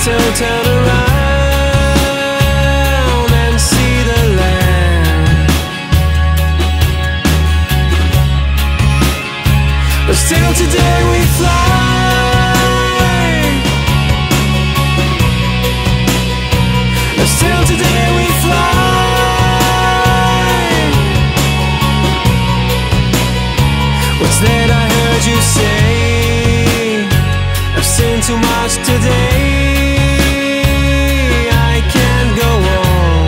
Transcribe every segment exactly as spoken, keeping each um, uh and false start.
still turn around and see the land. But still today we fly. But still today we fly. What's that I heard you say? I've seen too much today. I can't go on.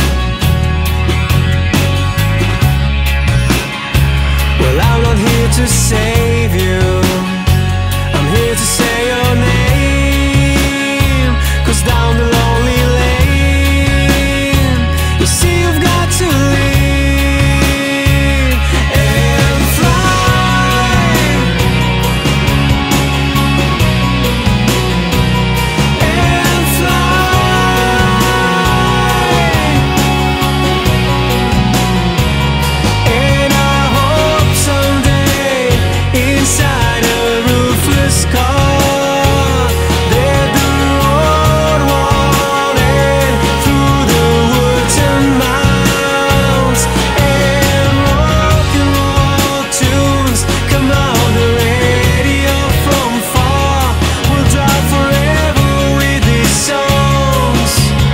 Well, I'm not here to save you. I'm here to say your name. 'Cause down the lonely lane, you see you've got to leave and fly. And fly. And I hope someday inside a roofless car that the road wandered through the woods and mountains, and rock and roll tunes come out the radio from far. We'll drive forever with these songs.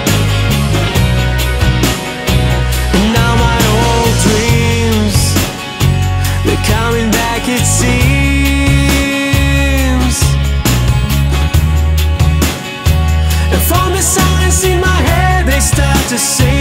And now my old dreams, they're coming back, it seems. And from the signs in my head, they start to sing.